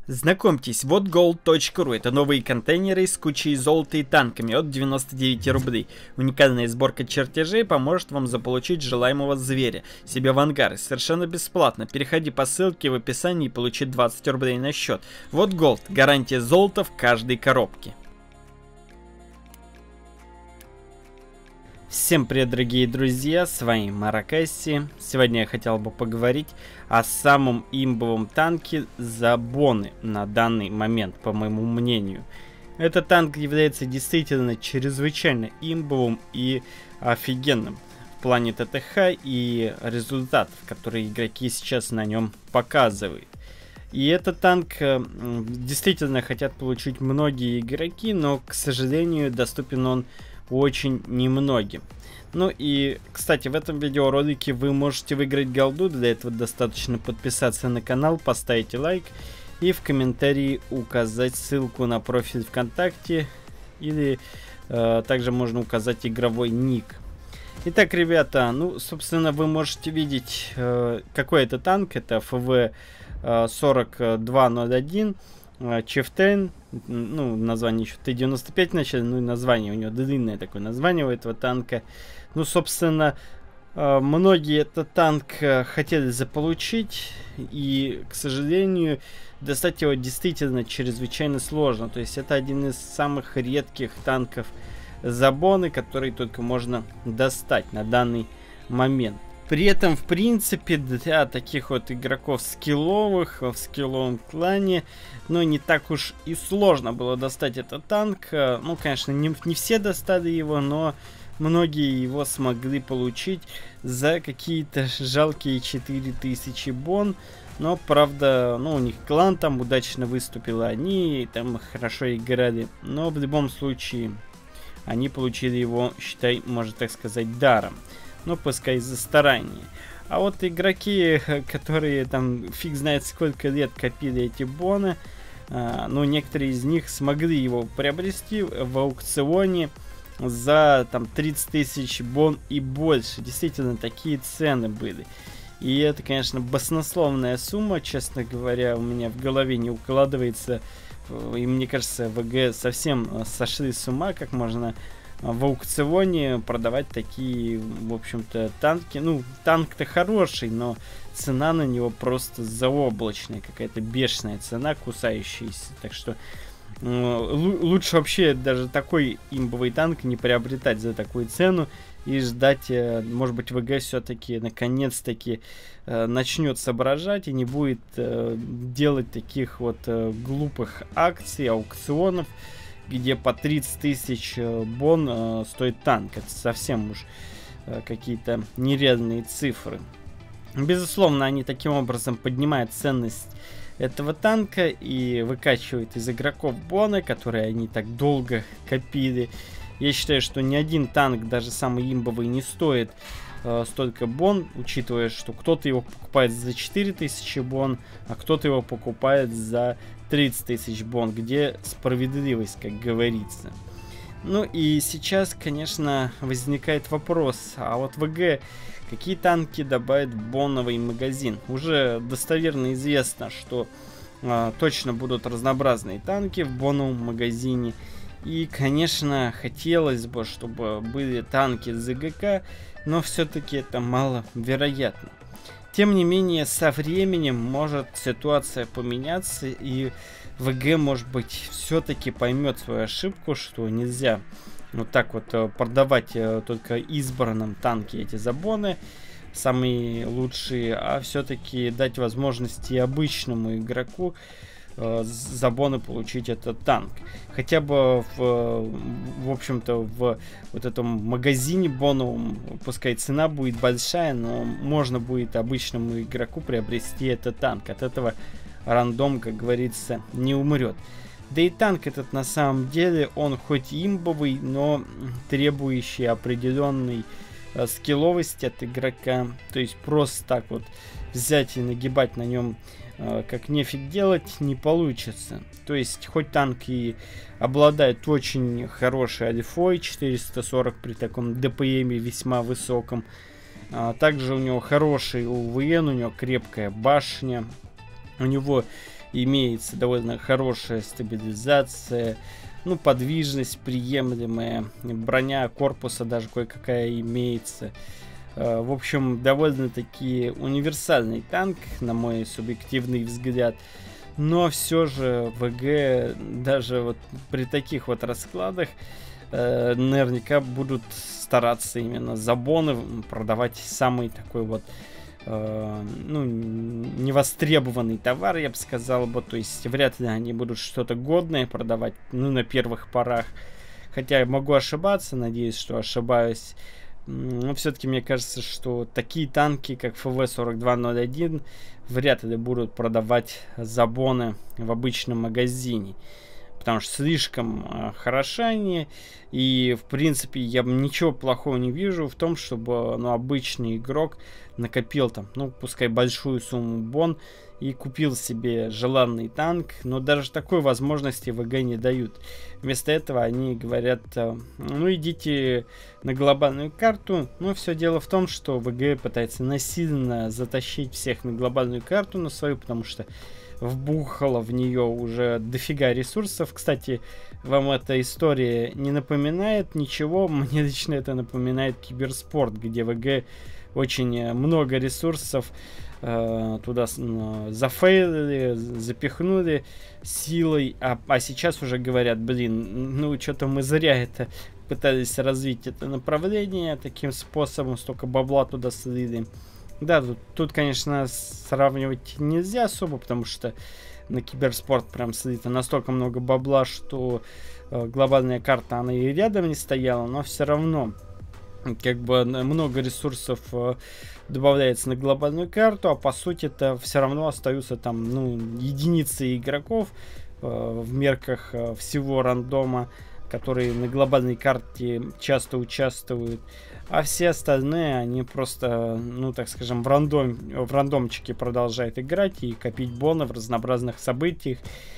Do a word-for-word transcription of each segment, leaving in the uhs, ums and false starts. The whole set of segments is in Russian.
Знакомьтесь, вот голд точка ру. Это новые контейнеры с кучей золота и танками от девяноста девяти рублей. Уникальная сборка чертежей поможет вам заполучить желаемого зверя себе в ангар. Совершенно бесплатно. Переходи по ссылке в описании и получи двадцать рублей на счет. Вот голд. Гарантия золота в каждой коробке. Всем привет, дорогие друзья, с вами Маракасси. Сегодня я хотел бы поговорить о самом имбовом танке за боны на данный момент, по моему мнению. Этот танк является действительно чрезвычайно имбовым и офигенным в плане ТТХ и результатов, которые игроки сейчас на нем показывают. И этот танк действительно хотят получить многие игроки, но, к сожалению, доступен он очень немногим. Ну и, кстати, в этом видеоролике вы можете выиграть голду. Для этого достаточно подписаться на канал, поставить лайк и в комментарии указать ссылку на профиль ВКонтакте, или э, также можно указать игровой ник. Итак, ребята, ну, собственно, вы можете видеть, э, какой это танк. Это эф вэ сорок два ноль один. Chieftain, ну, название еще Т девяносто пять вначале, ну и название у него длинное такое название у этого танка. Ну, собственно, многие этот танк хотели заполучить, и, к сожалению, достать его действительно чрезвычайно сложно. То есть это один из самых редких танков за боны, который только можно достать на данный момент. При этом, в принципе, для таких вот игроков скилловых, в скилловом клане, ну, не так уж и сложно было достать этот танк. Ну, конечно, не, не все достали его, но многие его смогли получить за какие-то жалкие четыре тысячи бон. Но, правда, ну, у них клан там удачно выступил, они там хорошо играли. Но в любом случае, они получили его, считай, можно так сказать, даром. Ну, пускай за старание. А вот игроки, которые там фиг знает сколько лет копили эти боны, а, ну, некоторые из них смогли его приобрести в аукционе за там тридцать тысяч бон и больше. Действительно, такие цены были. И это, конечно, баснословная сумма, честно говоря, у меня в голове не укладывается. И мне кажется, ВГ совсем сошли с ума, как можно в аукционе продавать такие, в общем-то, танки. Ну, танк-то хороший, но цена на него просто заоблачная, какая-то бешеная цена, кусающаяся. Так что э, лучше вообще даже такой имбовый танк не приобретать за такую цену и ждать, э, может быть, ВГ все-таки наконец-таки э, начнет соображать и не будет э, делать таких вот э, глупых акций, аукционов, где по тридцать тысяч бон э, стоит танк. Это совсем уж э, какие-то нереальные цифры. Безусловно, они таким образом поднимают ценность этого танка и выкачивают из игроков боны, которые они так долго копили. Я считаю, что ни один танк, даже самый имбовый, не стоит э, столько бон, учитывая, что кто-то его покупает за четыре тысячи бон, а кто-то его покупает за тридцать тысяч бон, где справедливость, как говорится. Ну и сейчас, конечно, возникает вопрос, а вот ВГ какие танки добавят в боновый магазин? Уже достоверно известно, что э, точно будут разнообразные танки в боновом магазине. И, конечно, хотелось бы, чтобы были танки с ЗГК, но все-таки это маловероятно. Тем не менее, со временем может ситуация поменяться, и ВГ, может быть, все-таки поймет свою ошибку, что нельзя вот так вот продавать только избранным танки эти забоны, самые лучшие, а все-таки дать возможности обычному игроку за боны получить этот танк. Хотя бы в, в общем-то, в вот этом магазине боновом, пускай цена будет большая, но можно будет обычному игроку приобрести этот танк. От этого рандом, как говорится, не умрет. Да и танк этот на самом деле, он хоть имбовый, но требующий определенной э, скилловости от игрока. То есть просто так вот взять и нагибать на нем как нефиг делать не получится. То есть хоть танк и обладает очень хорошей альфой четыреста сорок при таком ДПМе весьма высоком, а также у него хороший ОВН, у него крепкая башня, у него имеется довольно хорошая стабилизация, ну, подвижность приемлемая, броня корпуса даже кое-какая имеется. В общем, довольно-таки универсальный танк, на мой субъективный взгляд. Но все же ВГ даже вот при таких вот раскладах э, наверняка будут стараться именно за боны продавать самый такой вот э, ну, невостребованный товар, я бы сказал бы. То есть вряд ли они будут что-то годное продавать, ну, на первых порах. Хотя я могу ошибаться, надеюсь, что ошибаюсь. Но все-таки мне кажется, что такие танки, как эф вэ сорок два ноль один, вряд ли будут продавать за боны в обычном магазине. Потому что слишком э, хороши они. И, в принципе, я ничего плохого не вижу в том, чтобы ну, обычный игрок накопил там, ну, пускай большую сумму бон и купил себе желанный танк. Но даже такой возможности ВГ не дают. Вместо этого они говорят, э, ну, идите на глобальную карту. Но все дело в том, что ВГ пытается насильно затащить всех на глобальную карту на свою, потому что вбухало в нее уже дофига ресурсов. Кстати, вам эта история не напоминает ничего? Мне лично это напоминает киберспорт, где ВГ очень много ресурсов э, туда э, зафейлили, запихнули силой, а, а сейчас уже говорят, блин, ну что-то мы зря это пытались развить это направление таким способом, столько бабла туда слили. Да, тут, тут, конечно, сравнивать нельзя особо, потому что на киберспорт прям слито настолько много бабла, что э, глобальная карта, она и рядом не стояла, но все равно, как бы, много ресурсов э, добавляется на глобальную карту, а по сути это все равно остаются там, ну, единицы игроков э, в мерках э, всего рандома, которые на глобальной карте часто участвуют. А все остальные, они просто, ну, так скажем, в, рандом, в рандомчике продолжают играть и копить боны в разнообразных событиях.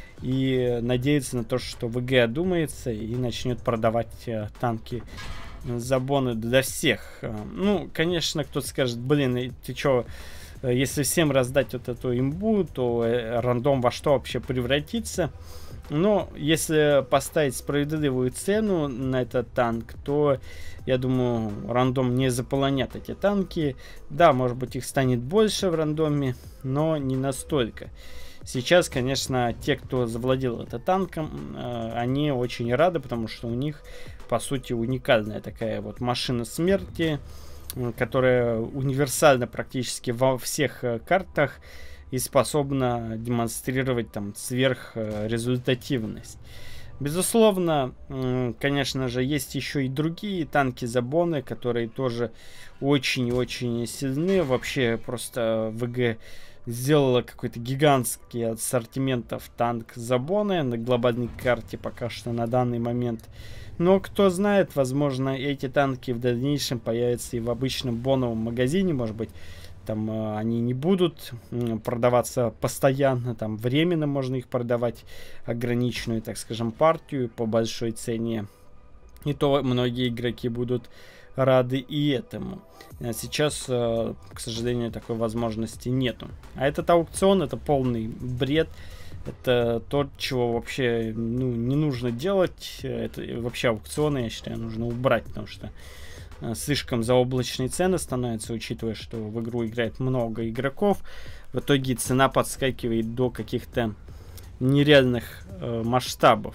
И надеяться на то, что ВГ одумается и начнет продавать э, танки за боны для всех. Ну, конечно, кто-то скажет, блин, ты чё, если всем раздать вот эту имбу, то э, рандом во что вообще превратится? Но если поставить справедливую цену на этот танк, то, я думаю, рандом не заполонят эти танки. Да, может быть, их станет больше в рандоме, но не настолько. Сейчас, конечно, те, кто завладел этим танком, э, они очень рады, потому что у них, по сути, уникальная такая вот машина смерти, э, которая универсальна практически во всех э, картах и способна демонстрировать там сверхрезультативность. Безусловно, конечно же, есть еще и другие танки за боны, которые тоже очень-очень сильны. Вообще просто ВГ сделала какой-то гигантский ассортиментов танк за боны на глобальной карте пока что на данный момент. Но кто знает, возможно, эти танки в дальнейшем появятся и в обычном боновом магазине, может быть. Там э, они не будут э, продаваться постоянно, там временно можно их продавать, ограниченную, так скажем, партию по большой цене. И то многие игроки будут рады и этому. А сейчас, э, к сожалению, такой возможности нету. А этот аукцион — это полный бред. Это то, чего вообще ну, не нужно делать. Это вообще аукционы, я считаю, нужно убрать, потому что слишком заоблачные цены становятся, учитывая, что в игру играет много игроков. В итоге цена подскакивает до каких-то нереальных э, масштабов.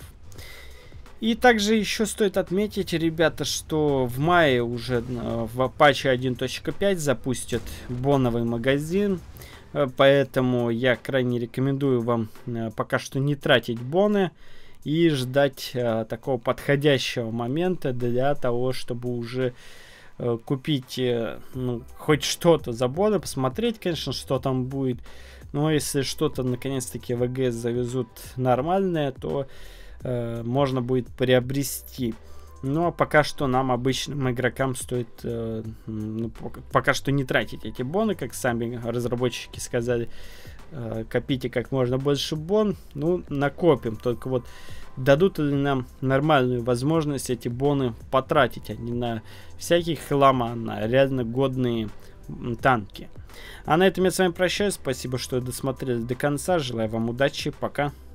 И также еще стоит отметить, ребята, что в мае уже э, в патче один точка пять запустят боновый магазин. Э, поэтому я крайне рекомендую вам э, пока что не тратить боны и ждать э, такого подходящего момента для того, чтобы уже э, купить э, ну, хоть что-то за боны, посмотреть, конечно, что там будет. Но если что-то наконец-таки ВГ завезут нормальное, то э, можно будет приобрести. Но пока что нам, обычным игрокам, стоит э, ну, пока что не тратить эти боны, как сами разработчики сказали. Э, копите как можно больше бон, ну, накопим. Только вот дадут ли нам нормальную возможность эти боны потратить, а не на всяких хлама, на реально годные танки. А на этом я с вами прощаюсь. Спасибо, что досмотрели до конца. Желаю вам удачи. Пока.